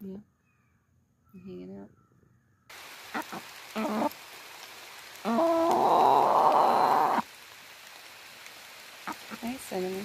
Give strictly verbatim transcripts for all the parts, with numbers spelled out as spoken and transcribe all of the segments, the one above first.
Yeah. I'm hanging out. Hi, Cinnamon.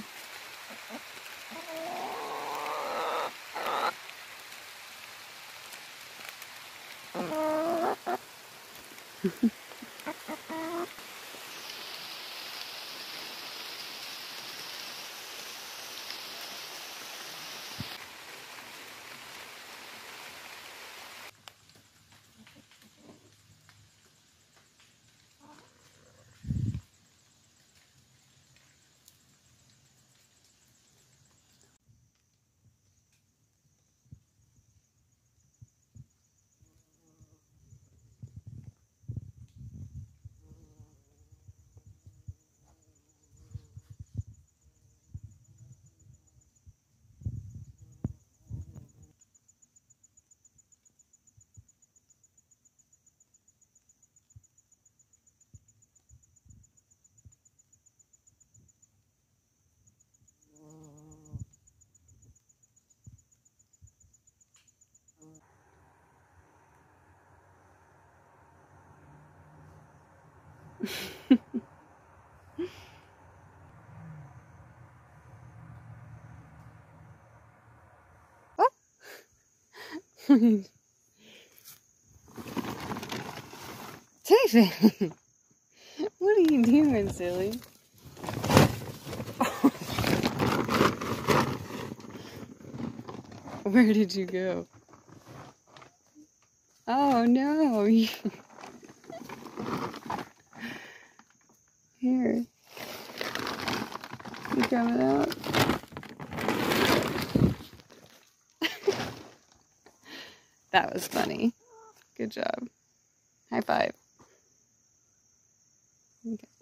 Oh! David! What are you doing, silly? Where did you go? Oh no! Here. You coming out? That was funny. Good job. High five. Okay.